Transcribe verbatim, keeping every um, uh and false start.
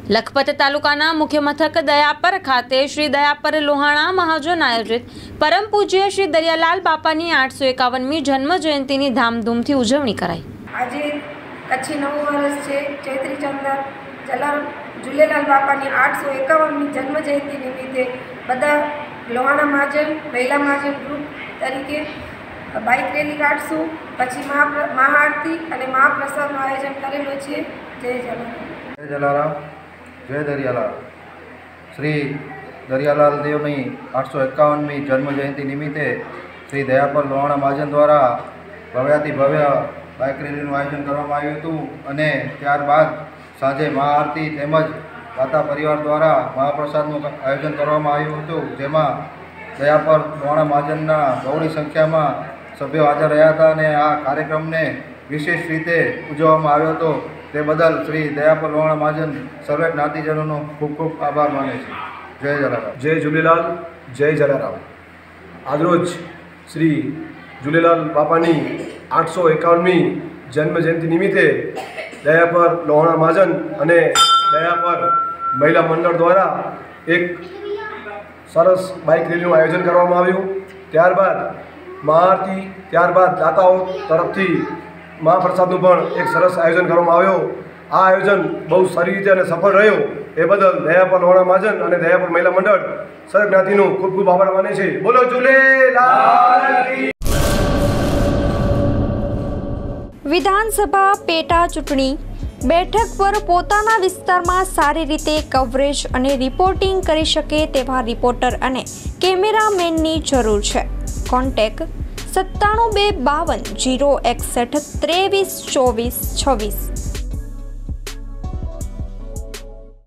લખપત તાલુકાના મુખ્ય મથક દયાપર ખાતે શ્રી દયાપર લોહાણા મહાજન આયોજિત પરમ પૂજ્ય શ્રી દરિયાલાલ બાપાની આઠસો એકાવનમી જન્મ જયંતિની ધામધૂમથી ઉજવણી કરાઈ। આજે કચ્છી નવું વર્ષ છે। ચૈત્રી ચંદ્ર જલાલ ઝૂલેલાલ બાપાની આઠસો એકાવનમી જન્મ જયંતિ નિમિત્તે બધા લોહાણા મહાજન મહિલા મહાજન ગ્રુપ તરીકે બાઇક રેલી કાઢશું, પછી મહા મહાઆરતી અને મહાપ્રસાદનું આયોજન કરેલું છે। જય જલારામ। જય જલારામ, જય દરિયાલાલ। શ્રી દરિયાલાલ દેવની આઠસો એકાવનમી જન્મ જયંતિ નિમિત્તે શ્રી દયાપર લોહાણા મહાજન દ્વારા ભવ્યાતિ ભવ્ય બાઇક રેલીનું આયોજન કરવામાં આવ્યું હતું અને ત્યારબાદ સાંજે મહાઆરતી તેમજ દાતા પરિવાર દ્વારા મહાપ્રસાદનું આયોજન કરવામાં આવ્યું હતું, જેમાં દયાપર લોહાણા મહાજનના બહોળી સંખ્યામાં સભ્યો હાજર રહ્યા હતા અને આ કાર્યક્રમને વિશેષ રીતે ઉજવવામાં આવ્યો હતો। તે બદલ શ્રી દયાપર લોહાણા મહાજન સર્વે જ્ઞાતિજનોનો ખૂબ ખૂબ આભાર માને છે। જય જલારામ। જય ઝૂલેલાલ, જય જલારામ। આજરોજ શ્રી ઝૂલેલાલ બાપાની આઠસો એકાવનમી જન્મ જયંતિ નિમિત્તે દયાપર લોહાણા મહાજન અને દયાપર મહિલા મંડળ દ્વારા એક સરસ બાઇક રેલીનું આયોજન કરવામાં આવ્યું। ત્યારબાદ મહાઆરતી, ત્યારબાદ દાતાઓ તરફથી મહાપ્રસાદનું પણ એક સરસ આયોજન કરવામાં આવ્યો। આ આયોજન બહુ સારી રીતે અને સફળ રહ્યો એ બદલ દયાપર લોહાણા મહાજન અને દયાપર મહિલા મંડળ સર્વ જ્ઞાતિનું ખૂબ ખૂબ આભાર માને છે। બોલો ઝૂલેલાલ। વિધાનસભા પેટા ચૂંટણી બેઠક પર પોતાના વિસ્તારમાં સારી રીતે કવરેજ અને રિપોર્ટિંગ કરી શકે તેવા રિપોર્ટર અને કેમેરામેનની જરૂર છે। કોન્ટેક્ટ સત્તાણું બે બાવન જીરો એકસઠ ત્રેવીસ ચોવીસ છવ્વીસ।